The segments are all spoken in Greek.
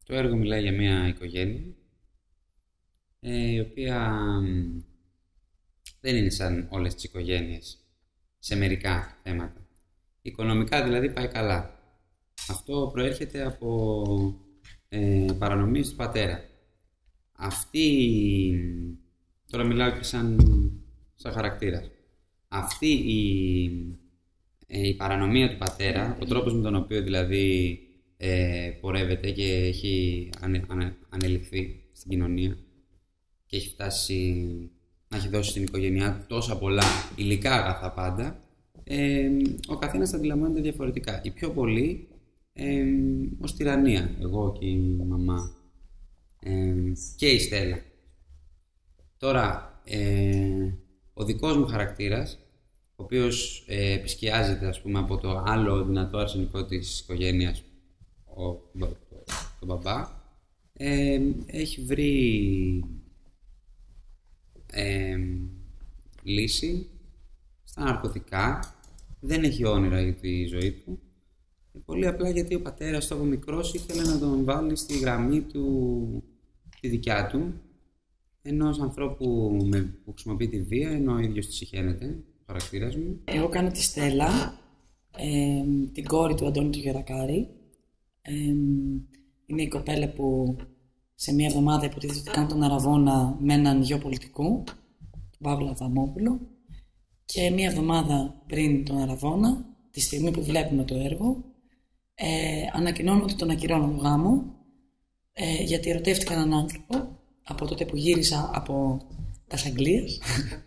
Το έργο μιλάει για μια οικογένεια η οποία δεν είναι σαν όλες τις οικογένειες σε μερικά θέματα. Οικονομικά δηλαδή πάει καλά. Αυτό προέρχεται από παρανομίες του πατέρα. Τώρα μιλάω και σαν χαρακτήρα. Αυτή η παρανομία του πατέρα, ο τρόπος με τον οποίο δηλαδή πορεύεται και έχει ανελιχθεί στην κοινωνία και έχει φτάσει να έχει δώσει στην οικογένειά του τόσα πολλά υλικά αγαθά πάντα, ο καθένας τα αντιλαμβάνεται διαφορετικά. Οι πιο πολλοί ως τυραννία, εγώ και η μαμά και η Στέλλα. Τώρα, ο δικός μου χαρακτήρας, ο οποίος επισκιάζεται ας πούμε από το άλλο δυνατό αρσενικό της οικογένειας, τον μπαμπά, έχει βρει λύση στα ναρκωτικά, δεν έχει όνειρα για τη ζωή του, πολύ απλά γιατί ο πατέρας του από μικρός ήθελε να τον βάλει στη γραμμή του τη δικιά του, ενός ανθρώπου που χρησιμοποιεί τη βία, ενώ ο ίδιος τη συχαίνεται, ο χαρακτήρας μου. Εγώ κάνω τη Στέλλα, την κόρη του Αντώνη του Γερακάρη. Είναι η κοπέλα που σε μία εβδομάδα υποτίθεται ότι κάνει τον αραβώνα με έναν γιο πολιτικού, τον Παύλο Αδαμόπουλο, και μία εβδομάδα πριν τον αραβώνα, τη στιγμή που βλέπουμε το έργο, ανακοινώνω ότι τον ακυρώνω το γάμο, γιατί ερωτεύτηκα έναν άνθρωπο από τότε που γύρισα από τα Αγγλίας.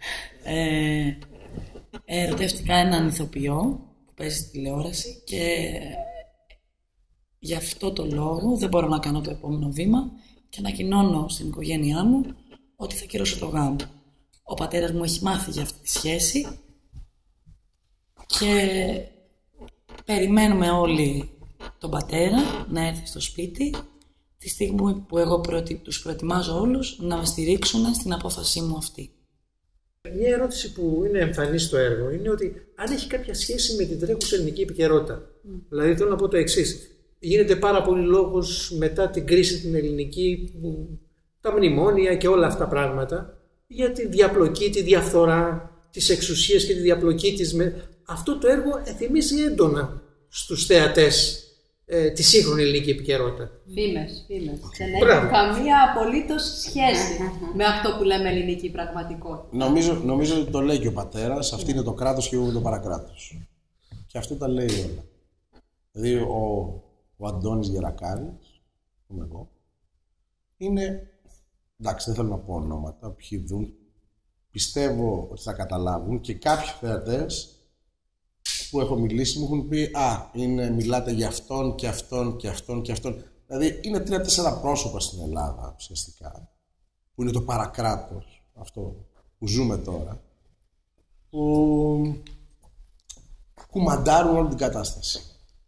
Ερωτεύτηκα έναν ηθοποιό που παίζει στη τηλεόραση και γι' αυτό το λόγο δεν μπορώ να κάνω το επόμενο βήμα και ανακοινώνω στην οικογένειά μου ότι θα κυρώσω το γάμο. Ο πατέρας μου έχει μάθει για αυτή τη σχέση και περιμένουμε όλοι τον πατέρα να έρθει στο σπίτι τη στιγμή που εγώ τους προετοιμάζω όλους να με στηρίξουν στην απόφασή μου αυτή. Μια ερώτηση που είναι εμφανή στο έργο είναι ότι αν έχει κάποια σχέση με την τρέχουσα ελληνική επικαιρότητα. Δηλαδή θέλω να πω το εξής. Γίνεται πάρα πολύ λόγος μετά την κρίση την ελληνική, τα μνημόνια και όλα αυτά τα πράγματα, για τη διαπλοκή, τη διαφθορά της εξουσίας και τη διαπλοκή της. Αυτό το έργο θυμίζει έντονα στους θεατές τη σύγχρονη ελληνική επικαιρότητα. Φήμες. Δεν έχει καμία απολύτως σχέση με αυτό που λέμε ελληνική πραγματικότητα. Νομίζω ότι το λέει και ο πατέρας, αυτή είναι το κράτος και εγώ το παρακράτος. Και αυτό τα λέει όλα. Δηλαδή ο Αντώνης Γερακάρης, είμαι εγώ, είναι, εντάξει δεν θέλω να πω ονόματα, ποιοι δουν, πιστεύω ότι θα καταλάβουν και κάποιοι θεατές που έχω μιλήσει μου έχουν πει μιλάτε για αυτόν και αυτόν και αυτόν και αυτόν. Δηλαδή είναι 3-4 πρόσωπα στην Ελλάδα ουσιαστικά, που είναι το παρακράτος, αυτό που ζούμε τώρα, που κουμαντάρουν όλη την κατάσταση.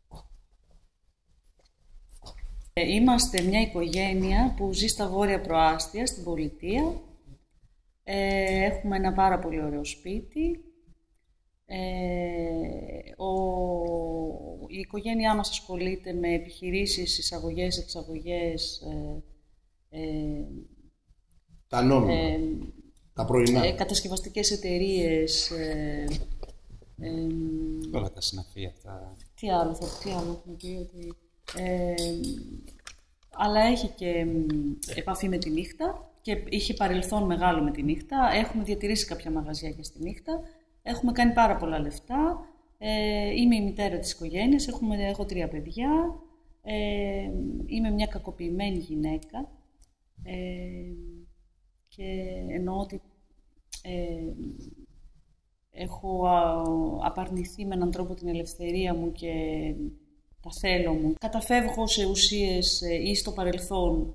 Είμαστε μια οικογένεια που ζει στα Βόρεια Προάστια, στην πολιτεία. Έχουμε ένα πάρα πολύ ωραίο σπίτι. Η οικογένειά μας ασχολείται με επιχειρήσεις, εισαγωγές, εξαγωγές, τα νόμιμα, τα πρωινά, κατασκευαστικές εταιρείες, όλα τα συναφή αυτά. Τι άλλο έχουμε πει ότι... αλλά έχει και επαφή με τη νύχτα και είχε παρελθόν μεγάλο με τη νύχτα. Έχουμε διατηρήσει κάποια μαγαζιά και στη νύχτα. Έχουμε κάνει πάρα πολλά λεφτά. Είμαι η μητέρα της οικογένειας, έχω 3 παιδιά. Είμαι μια κακοποιημένη γυναίκα. Και εννοώ ότι έχω απαρνηθεί με έναν τρόπο την ελευθερία μου και τα θέλω μου. Καταφεύγω σε ουσίες ή στο παρελθόν.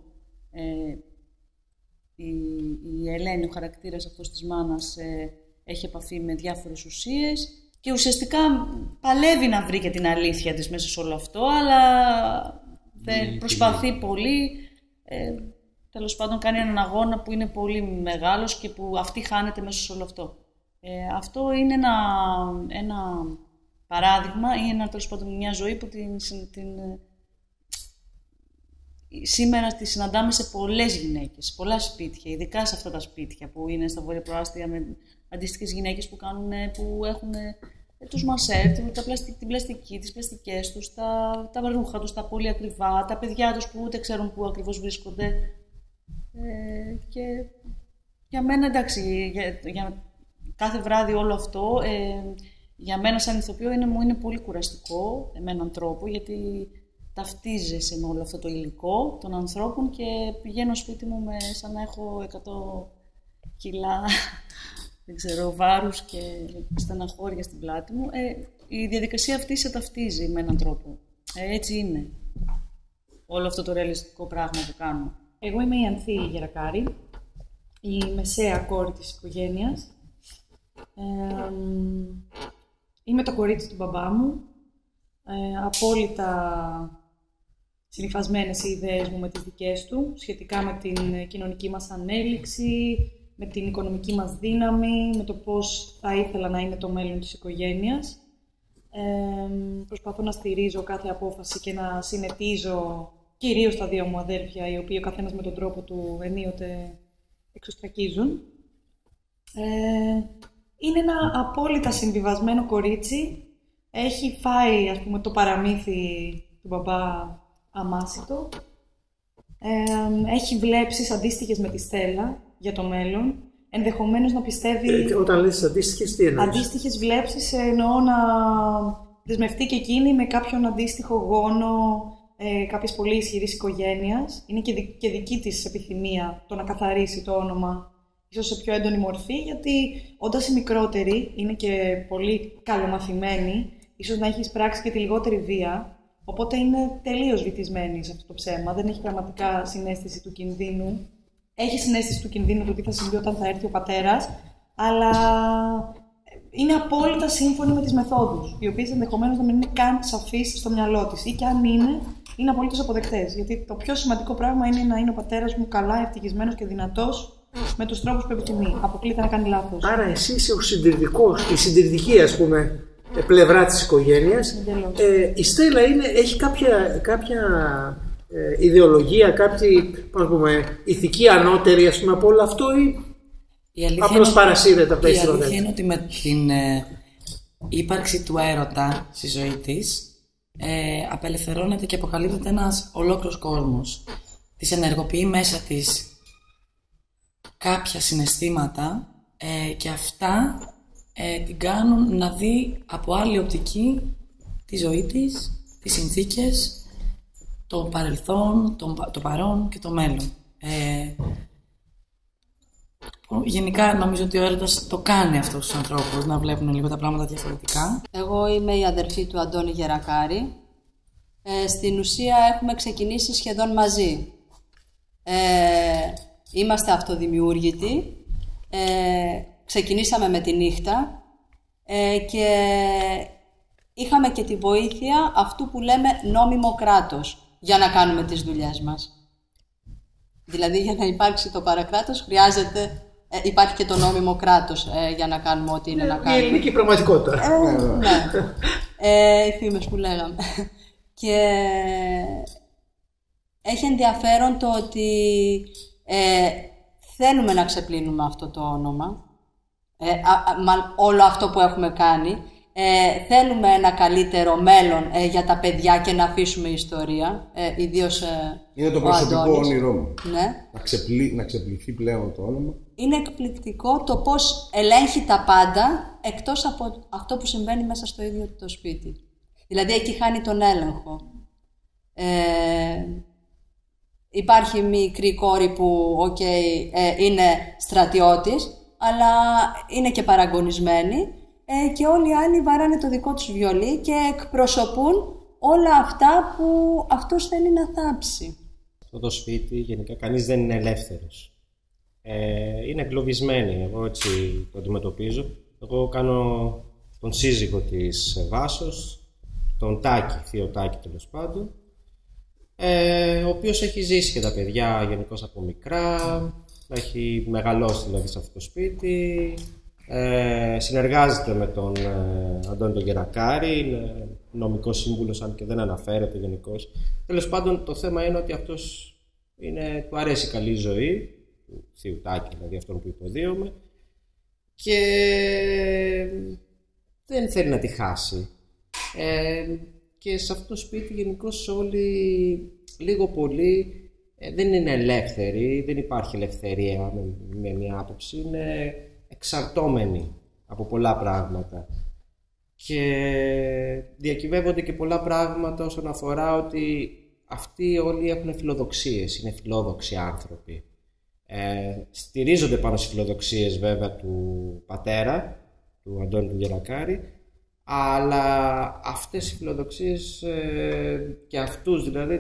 Η Ελένη, ο χαρακτήρας αυτός της μάνας, έχει επαφή με διάφορες ουσίες και ουσιαστικά παλεύει να βρει και την αλήθεια της μέσα σε όλο αυτό, αλλά δεν προσπαθεί πολύ. Τέλος πάντων κάνει έναν αγώνα που είναι πολύ μεγάλος και που αυτή χάνεται μέσα σε όλο αυτό. Αυτό είναι ένα παράδειγμα ή τέλος πάντων μια ζωή που σήμερα τη συναντάμε σε πολλές γυναίκες, σε πολλά σπίτια, ειδικά σε αυτά τα σπίτια που είναι στα βόρεια προάστια με αντίστοιχες γυναίκες που έχουν τους μασέρ, την πλαστική, τις πλαστικές τους, τα ρούχα τους, τα πολύ ακριβά, τα παιδιά τους που ούτε ξέρουν πού ακριβώς βρίσκονται. Και για μένα, εντάξει, για κάθε βράδυ όλο αυτό, για μένα σαν ηθοποιό μου είναι πολύ κουραστικό με έναν τρόπο, γιατί ταυτίζεσαι με όλο αυτό το υλικό των ανθρώπων και πηγαίνω σπίτι μου σαν να έχω 100 κιλά, δεν ξέρω, βάρους και στεναχώρια στην πλάτη μου. Η διαδικασία αυτή σε ταυτίζει με έναν τρόπο. Έτσι είναι όλο αυτό το ρεαλιστικό πράγμα που κάνω. Εγώ είμαι η Ανθή Γερακάρη, η μεσαία κόρη της οικογένειας. Είμαι το κορίτσι του μπαμπά μου. Απόλυτα συνυφασμένες οι ιδέες μου με τις δικές του, σχετικά με την κοινωνική μας ανέλυξη, με την οικονομική μας δύναμη, με το πώς θα ήθελα να είναι το μέλλον της οικογένειας. Προσπαθώ να στηρίζω κάθε απόφαση και να συνετίζω κυρίως τα δύο μου αδέρφια, οι οποίοι ο καθένας με τον τρόπο του ενίοτε εξωστρακίζουν. Είναι ένα απόλυτα συμβιβασμένο κορίτσι. Έχει φάει, ας πούμε, το παραμύθι του μπαμπά αμάσιτο. Έχει βλέψεις αντίστοιχες με τη Στέλλα για το μέλλον. Ενδεχομένως να πιστεύει... Όταν λες αντίστοιχες, τι εννοείς? Αντίστοιχες βλέψεις εννοώ να δεσμευτεί και εκείνη με κάποιον αντίστοιχο γόνο κάποιες πολύ ισχυρής οικογένειας. Είναι και δική της επιθυμία το να καθαρίσει το όνομα, ίσως σε πιο έντονη μορφή, γιατί όντας η μικρότερη είναι και πολύ καλομαθημένη, ίσως να έχει εισπράξει και τη λιγότερη βία, οπότε είναι τελείως βυθισμένη σε αυτό το ψέμα, δεν έχει πραγματικά συναίσθηση του κινδύνου. Έχει συναίσθηση του κινδύνου του τι θα συμβεί όταν θα έρθει ο πατέρας, αλλά είναι απόλυτα σύμφωνη με τις μεθόδους, οι οποίες ενδεχομένως να μην είναι καν σαφείς στο μυαλό της, ή και αν είναι απολύτως αποδεκτές. Γιατί το πιο σημαντικό πράγμα είναι να είναι ο πατέρας μου καλά, ευτυχισμένος και δυνατός με τους τρόπους που επιθυμεί. Αποκλείται να κάνει λάθος. Άρα εσύ είσαι ο συντηρητικός, η συντηρητική, ας πούμε, πλευρά της οικογένειας. Η Στέλλα έχει κάποια ιδεολογία, κάποια, πώς πούμε, ηθική ανώτερη, ας πούμε, από όλο αυτό, ή απλώς παρασύρεται από τα ιστορία? Η αλήθεια είναι ότι με την ύπαρξη του έρωτα στη ζωή της απελευθερώνεται και αποκαλύπτεται ένας ολόκληρος κόσμος. Της ενεργοποιεί μέσα της κάποια συναισθήματα και αυτά την κάνουν να δει από άλλη οπτική τη ζωή της, τις συνθήκες, το παρελθόν, το παρόν και το μέλλον. Γενικά νομίζω ότι ο έρωτας το κάνει αυτό στους ανθρώπους, να βλέπουν λίγο τα πράγματα διαφορετικά. Εγώ είμαι η αδερφή του Αντώνη Γερακάρη. Στην ουσία έχουμε ξεκινήσει σχεδόν μαζί. Είμαστε αυτοδημιούργητοι. Ξεκινήσαμε με τη νύχτα και είχαμε και τη βοήθεια αυτού που λέμε νόμιμο κράτος για να κάνουμε τις δουλειές μας. Δηλαδή, για να υπάρξει το παρακράτος χρειάζεται, υπάρχει και το νόμιμο κράτος για να κάνουμε ό,τι είναι να κάνουμε. Η ελληνική πραγματικότητα. Ναι. Οι φήμες που λέγαμε. Και έχει ενδιαφέρον το ότι θέλουμε να ξεπλύνουμε αυτό το όνομα, όλο αυτό που έχουμε κάνει. Θέλουμε ένα καλύτερο μέλλον για τα παιδιά και να αφήσουμε ιστορία, ιδίως είναι το προσωπικό όνειρό μου. Ναι. Να ξεπληθεί πλέον το όνομα. Είναι εκπληκτικό το πώς ελέγχει τα πάντα, εκτός από αυτό που συμβαίνει μέσα στο ίδιο το σπίτι. Δηλαδή εκεί χάνει τον έλεγχο. Υπάρχει μικρή κόρη που είναι στρατιώτης, αλλά είναι και παραγωνισμένη, και όλοι οι άλλοι βαράνε το δικό τους βιολί και εκπροσωπούν όλα αυτά που αυτός θέλει να θάψει. Αυτό το σπίτι γενικά κανείς δεν είναι ελεύθερος. Είναι εγκλωβισμένοι, εγώ έτσι το αντιμετωπίζω. Εγώ κάνω τον σύζυγο της Βάσος, τον Τάκη, θείο Τάκη τέλος πάντων, ο οποίος έχει ζήσει και τα παιδιά γενικώς από μικρά, έχει μεγαλώσει δηλαδή σε αυτό το σπίτι, συνεργάζεται με τον Αντώνη τον Γερακάρη, είναι νομικός σύμβουλος, αν και δεν αναφέρεται γενικώς. Τέλος πάντων, το θέμα είναι ότι αυτός Του αρέσει η καλή ζωή, του θείου Τάκη, δηλαδή αυτόν που υποδίωμε, και δεν θέλει να τη χάσει. Και σε αυτό το σπίτι γενικώς όλοι λίγο πολύ δεν είναι ελεύθεροι, δεν υπάρχει ελευθερία με μια άποψη, είναι εξαρτώμενοι από πολλά πράγματα. Και διακυβεύονται και πολλά πράγματα όσον αφορά ότι αυτοί όλοι έχουν φιλοδοξίες, είναι φιλόδοξοι άνθρωποι. Στηρίζονται πάνω στις φιλοδοξίες βέβαια του πατέρα, του Αντώνη του Γερακάρη, αλλά αυτές οι φιλοδοξίες και αυτούς δηλαδή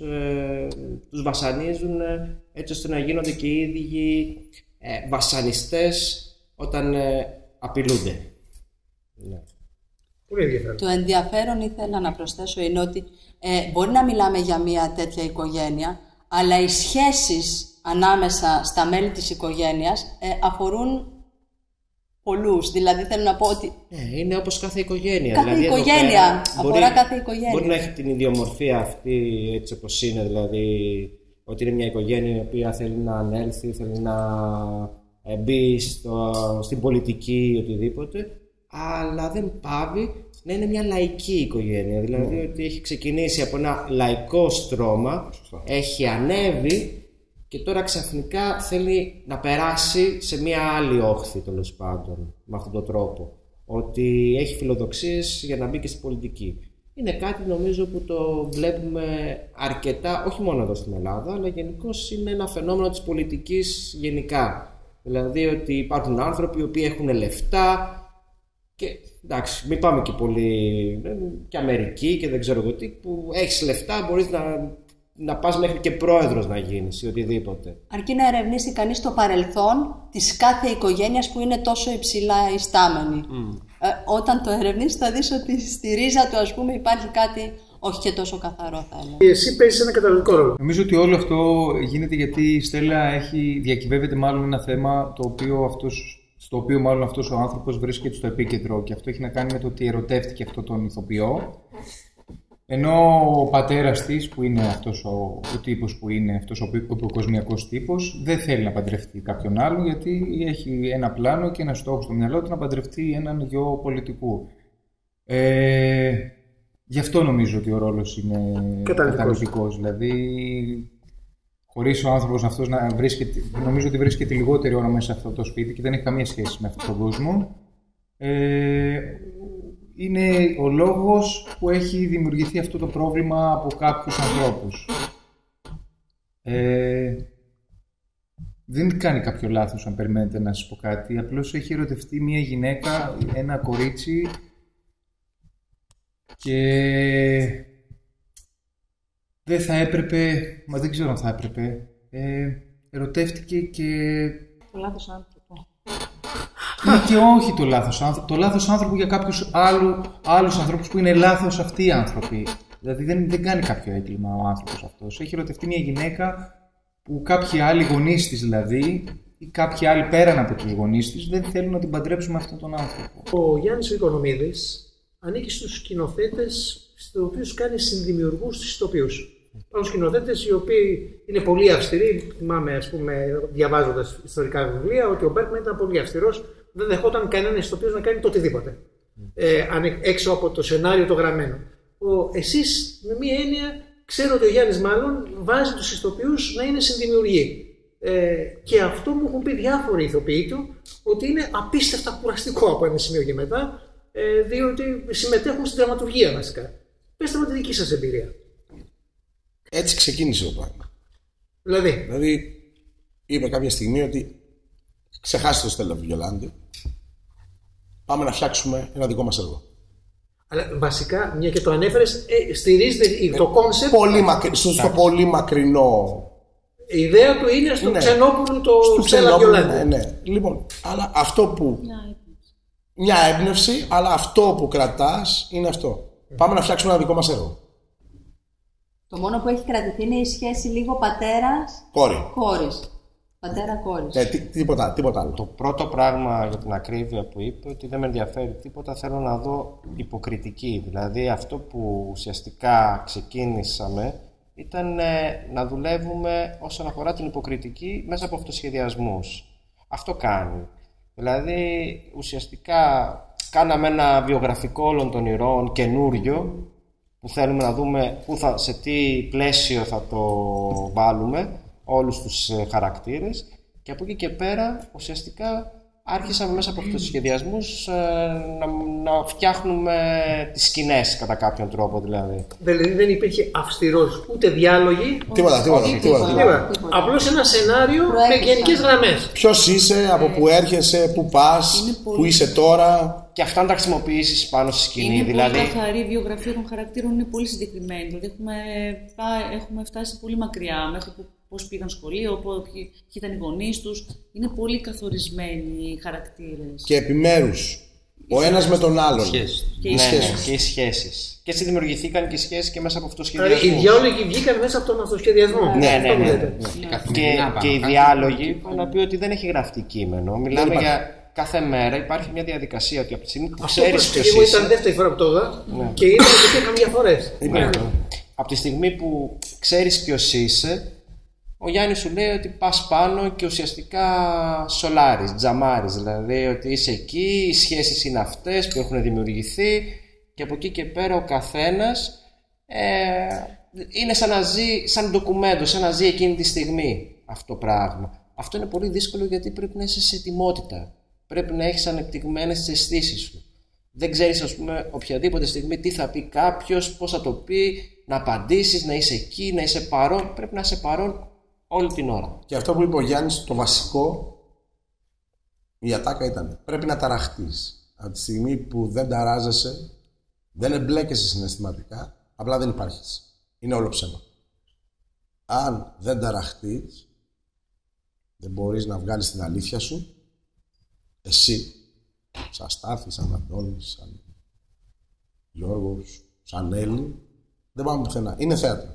τους βασανίζουν έτσι ώστε να γίνονται και οι ίδιοι βασανιστές όταν απειλούνται. Ναι. Πολύ ενδιαφέρον. Το ενδιαφέρον ήθελα να προσθέσω είναι ότι μπορεί να μιλάμε για μια τέτοια οικογένεια, αλλά οι σχέσεις ανάμεσα στα μέλη της οικογένειας αφορούν πολλούς. Δηλαδή θέλω να πω ότι... είναι όπως κάθε οικογένεια. Κάθε δηλαδή, οικογένεια, αφορά κάθε οικογένεια. Μπορεί να έχει την ιδιομορφία αυτή έτσι όπως είναι, δηλαδή ότι είναι μια οικογένεια η οποία θέλει να ανέλθει, θέλει να μπει στην πολιτική ή οτιδήποτε, αλλά δεν πάβει να είναι μια λαϊκή οικογένεια. Δηλαδή ότι έχει ξεκινήσει από ένα λαϊκό στρώμα, έχει ανέβει και τώρα ξαφνικά θέλει να περάσει σε μια άλλη όχθη, τέλος πάντων, με αυτόν τον τρόπο. Ότι έχει φιλοδοξίες για να μπει και στην πολιτική. Είναι κάτι νομίζω που το βλέπουμε αρκετά, όχι μόνο εδώ στην Ελλάδα, αλλά γενικώς είναι ένα φαινόμενο της πολιτικής γενικά. Δηλαδή ότι υπάρχουν άνθρωποι οι οποίοι έχουν λεφτά και εντάξει, μην πάμε και πολύ και Αμερική και δεν ξέρω εγώ τι, που έχεις λεφτά, μπορείς να πας μέχρι και πρόεδρος να γίνεις ή οτιδήποτε. Αρκεί να ερευνήσει κανείς το παρελθόν της κάθε οικογένειας που είναι τόσο υψηλά ιστάμενη. Όταν το ερευνήσεις θα δεις ότι στη ρίζα του, ας πούμε, υπάρχει κάτι όχι και τόσο καθαρό, θα έλεγα. Εσύ παίζεις ένα καταλογικό ρόλο. Νομίζω ότι όλο αυτό γίνεται γιατί η Στέλλα διακυβεύεται μάλλον ένα θέμα στο οποίο μάλλον αυτός ο άνθρωπος βρίσκεται στο επίκεντρο, και αυτό έχει να κάνει με το ότι ερωτεύτηκε αυτόν τον ηθοποιό. Ενώ ο πατέρας της, που είναι αυτός ο τύπος που είναι, αυτός ο υποκοσμιακός τύπος, δεν θέλει να παντρευτεί κάποιον άλλον, γιατί έχει ένα πλάνο και ένα στόχο στο μυαλό του να παντρευτεί έναν γιο πολιτικού. Γι' αυτό νομίζω ότι ο ρόλος είναι καταλυτικός. Δηλαδή, χωρίς ο άνθρωπος αυτός να βρίσκεται, νομίζω ότι βρίσκεται λιγότερη ώρα μέσα σε αυτό το σπίτι και δεν έχει καμία σχέση με αυτόν τον κόσμο. Είναι ο λόγος που έχει δημιουργηθεί αυτό το πρόβλημα από κάποιους ανθρώπους. Δεν κάνει κάποιο λάθος αν περιμένετε να σας πω κάτι. Απλώς έχει ερωτευτεί μια γυναίκα, ένα κορίτσι, και δεν θα έπρεπε, μα δεν ξέρω αν θα έπρεπε, ερωτεύτηκε και... Το λάθος άνθρωπο. Ή και όχι το λάθος άνθρωπο. Το λάθος άνθρωπο για κάποιους άλλους ανθρώπους που είναι λάθος αυτοί οι άνθρωποι. Δηλαδή δεν κάνει κάποιο έγκλημα ο άνθρωπος αυτός. Έχει ερωτευτεί μια γυναίκα που κάποιοι άλλοι γονείς της δηλαδή, ή κάποιοι άλλοι πέραν από τους γονείς της, δεν θέλουν να την παντρέψουν με αυτόν τον άνθρωπο. Ο Γιάννης Οικονομίδης ανήκει στους σκηνοθέτες στους οποίους κάνει συνδημιουργούς τους ηθοποιούς. Υπάρχουν σκηνοθέτες οι οποίοι είναι πολύ αυστηροί. Θυμάμαι, ας πούμε, διαβάζοντας ιστορικά βιβλία, ότι ο Μπέρκμαν ήταν πολύ αυστηρός. Δεν δεχόταν κανένα ηθοποιός να κάνει το οτιδήποτε. Έξω από το σενάριο το γραμμένο. Εσείς, με μία έννοια, ξέρω ότι ο Γιάννης μάλλον βάζει τους ηθοποιούς να είναι συνδημιουργοί. Και αυτό μου έχουν πει διάφοροι ηθοποιοί του, ότι είναι απίστευτα κουραστικό από ένα σημείο και μετά, διότι συμμετέχουν στην δραματουργία βασικά. Πέστε μου τη δική σας εμπειρία. Έτσι ξεκίνησε το πράγμα. Δηλαδή είπε κάποια στιγμή ότι ξεχάστε το Στέλλα Βιολάντη, πάμε να φτιάξουμε ένα δικό μας έργο. Αλλά βασικά, μια και το ανέφερες, στηρίζεται το κόνσεπτ στο πολύ μακρινό. Η ιδέα του είναι στο Ξενόπουλο το Στέλλα Βιολάντη. Ναι. Λοιπόν, αλλά αυτό που... Μια έμπνευση, αλλά αυτό που κρατάς είναι αυτό. Πάμε να φτιάξουμε ένα δικό μας έργο. Το μόνο που έχει κρατηθεί είναι η σχέση λίγο πατέρας-κόρης. Πατέρα-κόρης. Τίποτα άλλο. Το πρώτο πράγμα για την ακρίβεια που είπε, ότι δεν με ενδιαφέρει τίποτα, θέλω να δω υποκριτική. Δηλαδή αυτό που ουσιαστικά ξεκίνησαμε ήταν να δουλεύουμε όσον αφορά την υποκριτική μέσα από αυτοσχεδιασμούς. Αυτό κάνει. Δηλαδή, ουσιαστικά κάναμε ένα βιογραφικό όλων των ηρώων καινούριο, που θέλουμε να δούμε σε τι πλαίσιο θα το βάλουμε, όλους τους χαρακτήρες, και από εκεί και πέρα ουσιαστικά άρχισαμε μέσα από αυτούς τους σχεδιασμούς να φτιάχνουμε τις σκηνές κατά κάποιον τρόπο δηλαδή. Δηλαδή δεν υπήρχε αυστηρός ούτε διάλογοι, Τίποτα. απλώς ένα σενάριο με γενικές γραμμές. Ποιος είσαι, από πού έρχεσαι, πού πας, πού είσαι τώρα. Και αυτά να τα χρησιμοποιήσεις πάνω στη σκηνή. Είναι δηλαδή... πολύ καθαρή, η βιογραφία των χαρακτήρων είναι πολύ συγκεκριμένη. Δηλαδή έχουμε φτάσει πολύ μακριά, μέχρι πώς πήγαν σχολείο, ποιοι ήταν οι γονείς τους. Είναι πολύ καθορισμένοι οι χαρακτήρες. Και επιμέρους. Ο ένας με τον άλλον. Και οι σχέσεις. Και έτσι δημιουργηθήκαν και οι σχέσεις και μέσα από αυτοσχεδιασμούς. Οι διάλογοι βγήκαν μέσα από τον αυτοσχεδιασμό. Ναι. Και οι διάλογοι, να πει ότι δεν έχει γραφτεί κείμενο. Μιλάμε για κάθε μέρα, υπάρχει μια διαδικασία ότι από τη στιγμή που ξέρεις ποιος είσαι. Εγώ ήταν δεύτερη φορά που το είδα και είδα ότι υπήρχαν διαφορές. Από τη στιγμή που ξέρεις ποιος είσαι, ο Γιάννης σου λέει ότι πας πάνω και ουσιαστικά σολάρεις, τζαμάρεις. Δηλαδή ότι είσαι εκεί, οι σχέσεις είναι αυτές που έχουν δημιουργηθεί και από εκεί και πέρα ο καθένας είναι σαν να ζει, σαν ντοκουμέντο, σαν να ζει εκείνη τη στιγμή αυτό το πράγμα. Αυτό είναι πολύ δύσκολο γιατί πρέπει να είσαι σε ετοιμότητα. Πρέπει να έχεις ανεπτυγμένες τις αισθήσεις σου. Δεν ξέρεις, ας πούμε, οποιαδήποτε στιγμή τι θα πει κάποιος, πώς θα το πει, να απαντήσεις, να είσαι εκεί, να είσαι παρόν. Πρέπει να είσαι παρόν όλη την ώρα. Και αυτό που είπε ο Γιάννης, το βασικό, η ατάκα ήταν: πρέπει να ταραχτείς. Από τη στιγμή που δεν ταράζεσαι, δεν εμπλέκεσαι συναισθηματικά, απλά δεν υπάρχεις. Είναι όλο ψέμα. Αν δεν ταραχτείς, δεν μπορείς να βγάλεις την αλήθεια σου, εσύ, σαν Στάθη, σαν Αντώνης, σαν Γιώργος, σαν Έλλη, δεν πάμε πουθενά. Είναι θέατρο.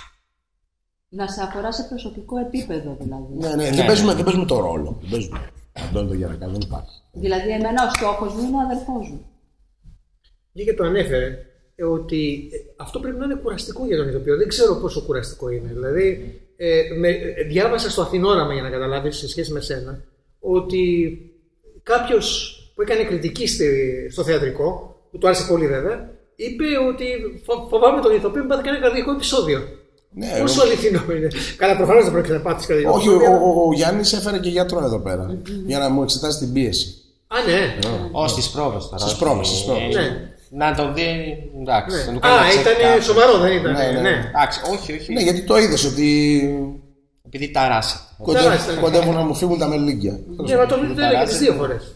Να σε αφορά σε προσωπικό επίπεδο δηλαδή. Ναι. Δεν παίζουμε το ρόλο. Δεν παίζουμε. Αντώνη το Γερακάρη, δεν υπάρχει. Δηλαδή εμένα ο στόχος μου είναι ο αδελφός μου. Και το ανέφερε ότι αυτό πρέπει να είναι κουραστικό για τον ηθοποιό. Δεν ξέρω πόσο κουραστικό είναι. Δηλαδή, διάβασα στο Αθηνόραμα για να καταλάβεις σε σχέση με σένα ότι κάποιος που έκανε κριτική στο θεατρικό, που του άρεσε πολύ βέβαια, είπε ότι φοβάμαι τον ηθοποιό που πάθει κανένα καρδιακό επεισόδιο. Ναι, πόσο αληθινό είναι. Καλά, προφανώς δεν πρόκειται να πάθεις καρδιακό επεισόδιο. Όχι, ο Γιάννης έφερε και γιατρό εδώ πέρα για να μου εξετάσει την πίεση. Α, ναι. Στις πρόβες τώρα. Στις πρόβες. Να το δει. Εντάξει. Ήταν σοβαρό, δεν ήταν. Ναι. Όχι. Ναι, γιατί το είδες ότι. Επειδή ταράσει. Κοντεύουν να μου φύγουν τα μελίγια. Ναι, μα το είδα και τις δύο φορές.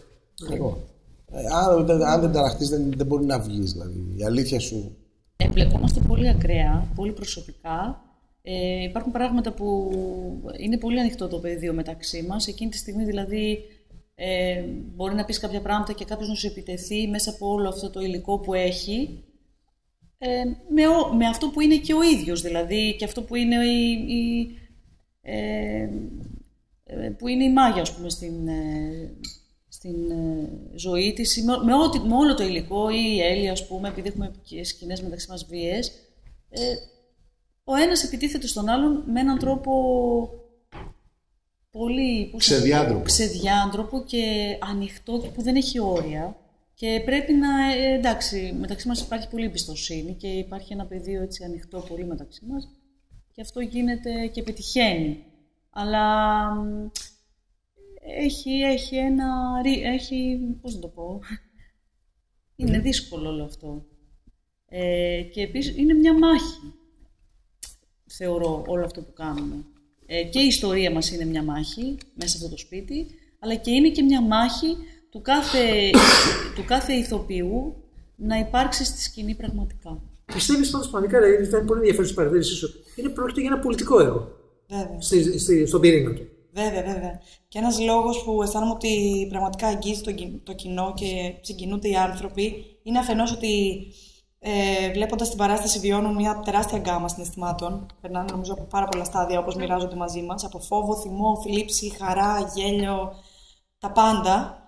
Αν δεν ταραχτείς, δεν μπορεί να βγεις. Δηλαδή. Η αλήθεια σου. Εμπλεκόμαστε πολύ ακραία, πολύ προσωπικά. Υπάρχουν πράγματα που είναι πολύ ανοιχτό το πεδίο μεταξύ μας. Εκείνη τη στιγμή δηλαδή μπορεί να πεις κάποια πράγματα και κάποιος να σου επιτεθεί μέσα από όλο αυτό το υλικό που έχει, με αυτό που είναι και ο ίδιος, δηλαδή, και αυτό που είναι που είναι η μάγια, ας πούμε, στην ζωή της, με όλο το υλικό, ή η Έλλη, ας πούμε, επειδή έχουμε και σκηνές μεταξύ μας βίες, ο ένας επιτίθεται στον άλλον με έναν τρόπο πολύ ξεδιάντροπο και ανοιχτό και που δεν έχει όρια, και πρέπει να, εντάξει, μεταξύ μας υπάρχει πολύ εμπιστοσύνη και υπάρχει ένα πεδίο έτσι ανοιχτό πολύ μεταξύ μας και αυτό γίνεται και πετυχαίνει, αλλά έχει πώς να το πω, είναι δύσκολο όλο αυτό, και επίσης είναι μια μάχη, θεωρώ, όλο αυτό που κάνουμε. Και η ιστορία μας είναι μια μάχη μέσα σε αυτό το σπίτι, αλλά και είναι και μια μάχη του κάθε ηθοποιού να υπάρξει στη σκηνή πραγματικά. Πιστεύεις πάντως πραγματικά, δηλαδή, ήταν πολύ ενδιαφέρον στην παρατήρησή σου, πρόκειται για ένα πολιτικό έργο. Στον πυρήνα του. Βέβαια. Και ένας λόγος που αισθάνομαι ότι πραγματικά αγγίζει το κοινό και συγκινούνται οι άνθρωποι είναι αφενός ότι βλέποντας την παράσταση βιώνουν μια τεράστια γκάμα συναισθημάτων. Περνάνε νομίζω από πάρα πολλά στάδια όπως μοιράζονται μαζί μας. Από φόβο, θυμό, θλίψη, χαρά, γέλιο, τα πάντα.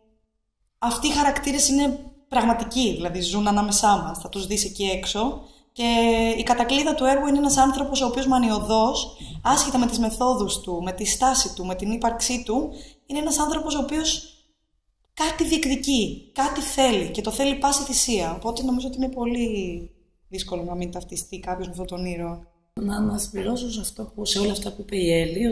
Αυτοί οι χαρακτήρες είναι πραγματικοί, δηλαδή ζουν ανάμεσά μας. Θα τους δεις εκεί έξω Και η κατακλείδα του έργου είναι ένας άνθρωπος ο οποίος μανιωδώς, άσχετα με τις μεθόδους του, με τη στάση του, με την ύπαρξή του, είναι ένας άνθρωπος ο οποίος κάτι διεκδικεί, κάτι θέλει και το θέλει πάση θυσία. Οπότε νομίζω ότι είναι πολύ δύσκολο να μην ταυτιστεί κάποιος με αυτόν τον ήρωα. Να συμπληρώσω σε όλα αυτά που είπε η Έλλη,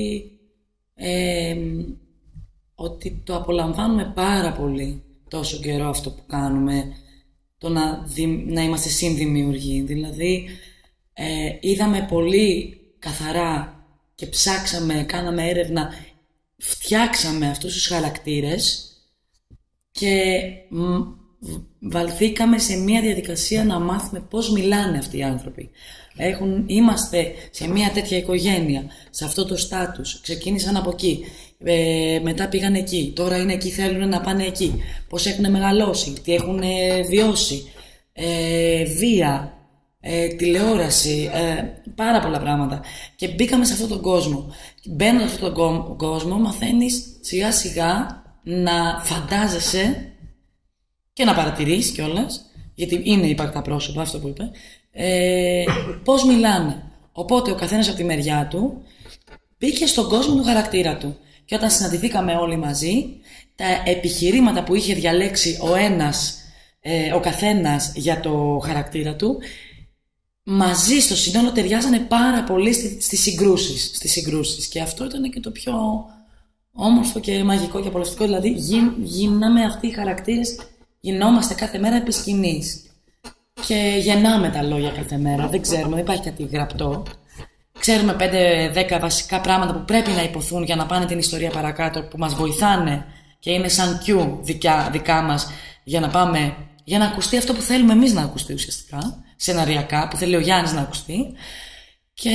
ότι το απολαμβάνουμε πάρα πολύ τόσο καιρό αυτό που κάνουμε, το να είμαστε συνδημιουργοί. Δηλαδή, είδαμε πολύ καθαρά και ψάξαμε, κάναμε έρευνα, φτιάξαμε αυτούς τους χαρακτήρες και βαλθήκαμε σε μια διαδικασία να μάθουμε πώς μιλάνε αυτοί οι άνθρωποι. Είμαστε σε μια τέτοια οικογένεια, σε αυτό το στάτους, ξεκίνησαν από εκεί, μετά πήγαν εκεί, τώρα είναι εκεί, θέλουν να πάνε εκεί, πώς έχουν μεγαλώσει, τι έχουν βιώσει, βία, τηλεόραση, πάρα πολλά πράγματα. Και μπήκαμε σε αυτόν τον κόσμο. Μπαίνοντας σε αυτόν τον κόσμο, μαθαίνεις σιγά σιγά να φαντάζεσαι και να παρατηρείς κιόλας, γιατί είναι υπαρκτά πρόσωπα, αυτό που είπε, πώς μιλάνε. Οπότε ο καθένας από τη μεριά του μπήκε στον κόσμο του χαρακτήρα του. Και όταν συναντηθήκαμε όλοι μαζί, τα επιχειρήματα που είχε διαλέξει ο καθένας για το χαρακτήρα του, μαζί στο σύνολο ταιριάζανε πάρα πολύ στις συγκρούσεις. Και αυτό ήταν και το πιο όμορφο και μαγικό και απολαυστικό. Δηλαδή γίναμε αυτοί οι χαρακτήρες, γινόμαστε κάθε μέρα επί σκηνής. Και γεννάμε τα λόγια κάθε μέρα. Δεν ξέρουμε, δεν υπάρχει κάτι γραπτό. Ξέρουμε 5-10 βασικά πράγματα που πρέπει να υποθούν για να πάνε την ιστορία παρακάτω, που μας βοηθάνε και είναι σαν cue δικά μας για να ακουστεί αυτό που θέλουμε εμείς να ακουστεί ουσιαστικά, σεναριακά, που θέλει ο Γιάννης να ακουστεί. Και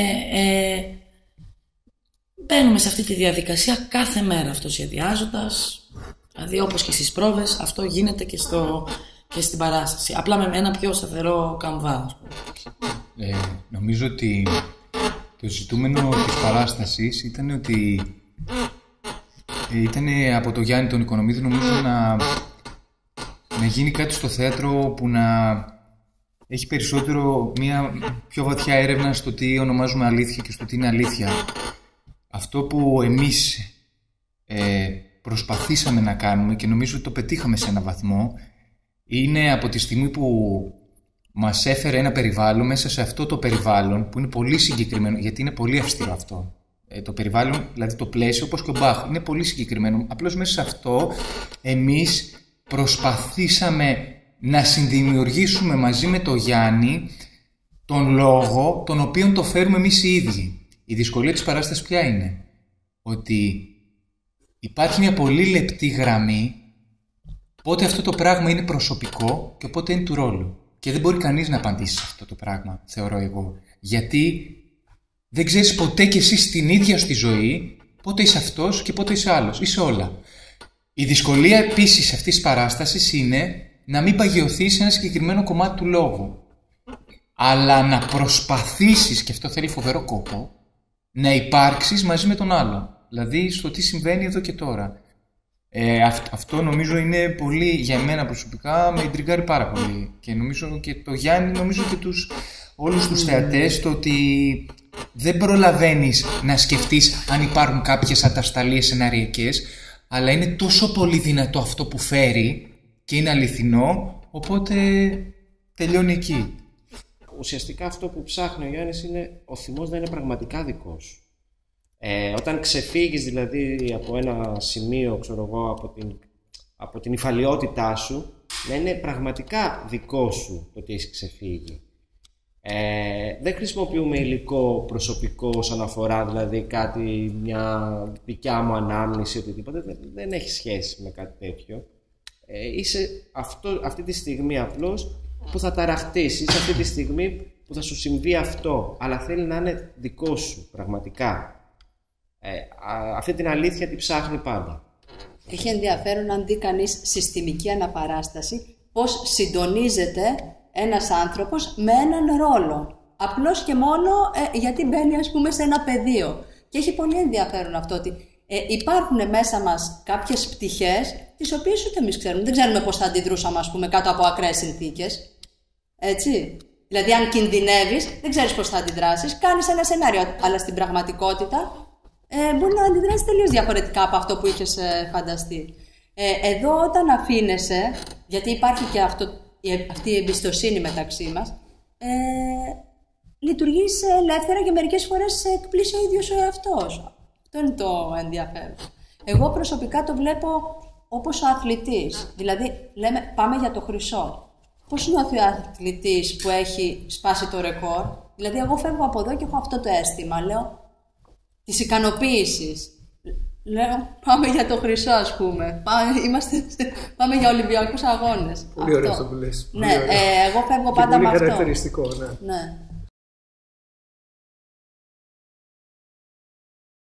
μπαίνουμε σε αυτή τη διαδικασία κάθε μέρα αυτοσχεδιάζοντας, δηλαδή όπως και στις πρόβες, αυτό γίνεται και στην παράσταση. Απλά με ένα πιο σταθερό καμβά. Νομίζω ότι το ζητούμενο της παράστασης ήταν ότι ήταν από το Γιάννη τον Οικονομίδη, νομίζω, να γίνει κάτι στο θέατρο που να έχει περισσότερο μια πιο βαθιά έρευνα στο τι ονομάζουμε αλήθεια και στο τι είναι αλήθεια. Αυτό που εμείς προσπαθήσαμε να κάνουμε και νομίζω ότι το πετύχαμε σε έναν βαθμό, είναι από τη στιγμή που μας έφερε ένα περιβάλλον, μέσα σε αυτό το περιβάλλον που είναι πολύ συγκεκριμένο, γιατί είναι πολύ αυστηρό αυτό. Το περιβάλλον, δηλαδή το πλαίσιο, όπως και ο Μπαχ, είναι πολύ συγκεκριμένο. Απλώς μέσα σε αυτό εμείς προσπαθήσαμε να συνδημιουργήσουμε μαζί με τον Γιάννη τον λόγο τον οποίον το φέρουμε εμείς οι ίδιοι. Η δυσκολία της παράστασης ποια είναι? Ότι υπάρχει μια πολύ λεπτή γραμμή πότε αυτό το πράγμα είναι προσωπικό και πότε είναι του ρόλου. Και δεν μπορεί κανείς να απαντήσει σε αυτό το πράγμα, θεωρώ εγώ. Γιατί δεν ξέρεις ποτέ κι εσύ στην ίδια στη ζωή πότε είσαι αυτός και πότε είσαι άλλος. Είσαι όλα. Η δυσκολία επίσης αυτής της παράστασης είναι να μην παγιωθείς σε ένα συγκεκριμένο κομμάτι του λόγου. Αλλά να προσπαθήσεις, και αυτό θέλει φοβερό κόπο, να υπάρξεις μαζί με τον άλλο. Δηλαδή στο τι συμβαίνει εδώ και τώρα. Αυτό νομίζω είναι πολύ, για μένα προσωπικά, με ιντριγκάρει πάρα πολύ. Και νομίζω και το Γιάννη, νομίζω και όλους τους θεατές, το ότι δεν προλαβαίνεις να σκεφτείς αν υπάρχουν κάποιες ατασταλίες σεναριακές, αλλά είναι τόσο πολύ δυνατό αυτό που φέρει και είναι αληθινό, οπότε τελειώνει εκεί. Ουσιαστικά αυτό που ψάχνει ο Γιάννης είναι ο θυμός να είναι πραγματικά δικός. Όταν ξεφύγεις δηλαδή από ένα σημείο, ξέρω εγώ, από την υφαλιότητά σου, να είναι πραγματικά δικό σου το ότι έχεις ξεφύγει. Δεν χρησιμοποιούμε υλικό προσωπικό ως αναφορά, δηλαδή κάτι, μια δικιά μου ανάμνηση, οτιδήποτε. Δεν έχει σχέση με κάτι τέτοιο. Είσαι αυτή τη στιγμή απλώς που θα ταραχτείς, είσαι αυτή τη στιγμή που θα σου συμβεί αυτό, αλλά θέλει να είναι δικό σου πραγματικά. Αυτή την αλήθεια τη ψάχνει πάντα. Έχει ενδιαφέρον αν δει κανείς συστημική αναπαράσταση, πώς συντονίζεται ένας άνθρωπος με έναν ρόλο. Απλώς και μόνο γιατί μπαίνει, ας πούμε, σε ένα πεδίο. Και έχει πολύ ενδιαφέρον αυτό ότι υπάρχουν μέσα μας κάποιες πτυχές τις οποίες ούτε εμείς ξέρουμε. Δεν ξέρουμε πώς θα αντιδρούσαμε, ας πούμε, κάτω από ακραίες συνθήκες. Έτσι. Δηλαδή, αν κινδυνεύεις, δεν ξέρεις πώς θα αντιδράσεις, κάνεις ένα σενάριο. Αλλά στην πραγματικότητα μπορεί να αντιδράσεις τελείως διαφορετικά από αυτό που είχες φανταστεί. Εδώ, όταν αφήνεσαι, γιατί υπάρχει και αυτή η εμπιστοσύνη μεταξύ μας, λειτουργείς ελεύθερα και μερικές φορές σε εκπλήσει ο ίδιος ο εαυτός. Αυτό είναι το ενδιαφέρον. Εγώ προσωπικά το βλέπω όπως ο αθλητής. Δηλαδή, λέμε πάμε για το χρυσό. Πώς νιώθει ο αθλητής που έχει σπάσει το ρεκόρ? Δηλαδή, εγώ φεύγω από εδώ και έχω αυτό το αίσθημα, λέω, της ικανοποίησης. Λέω, πάμε για το χρυσό, ας πούμε. Πάμε για Ολυμπιακούς αγώνες. Πολύ ωραίο αυτό που λες. Ναι, εγώ φεύγω πάντα με αυτό. Πολύ χαρακτηριστικό, ναι. Ναι.